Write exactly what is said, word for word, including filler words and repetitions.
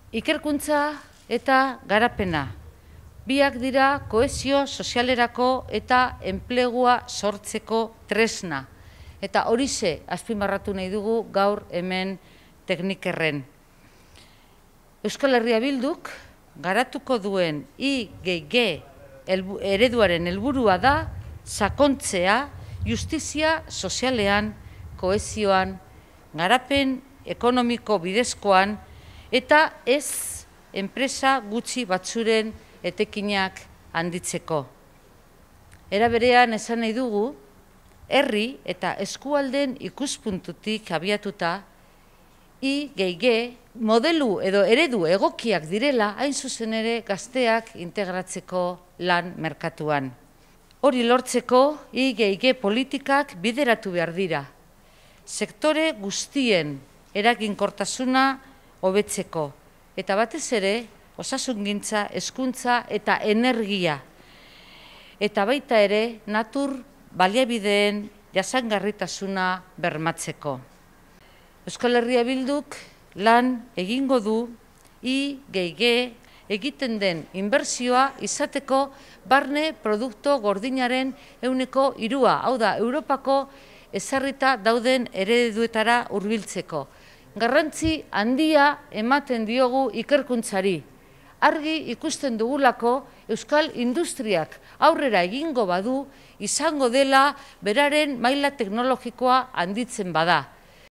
Ikerkuntza eta garapena. Biak dira kohesio sozialerako eta enplegua sortzeko tresna. Eta horixe azpimarratu nahi dugu gaur hemen teknikerren. Euskal Herria Bilduk garatuko duen I G G ereduaren helburua da sakontzea justizia sozialean, kohesioan, garapen ekonomiko bidezkoan eta ez enpresa gutxi batzuren etekinak handitzeko. Era berean esan nahi dugu, herri eta eskualdeen ikuspuntutik abiatuta I G G modelu edo eredu egokiak direla hain zuzen ere gazteak integratzeko lan merkatuan. Hori lortzeko I G G politikak bideratu behar dira. Sektore guztien eraginkortasuna hobetzeko eta batez ere osasungintza, hezkuntza eta energia. Eta baita ere natur baliabideen jasangarritasuna bermatzeko. Euskal Herria Bilduk lan egingo du I G G egiten den inbertsioa izateko barne produktu gordinaren ehuneko hirua, hau da, Europako ezarrita dauden ereduetara hurbiltzeko. Garrantzi handia ematen diogu ikerkuntzari. Argi ikusten dugulako euskal industriak aurrera egingo badu izango dela beraren maila teknologikoa handitzen bada.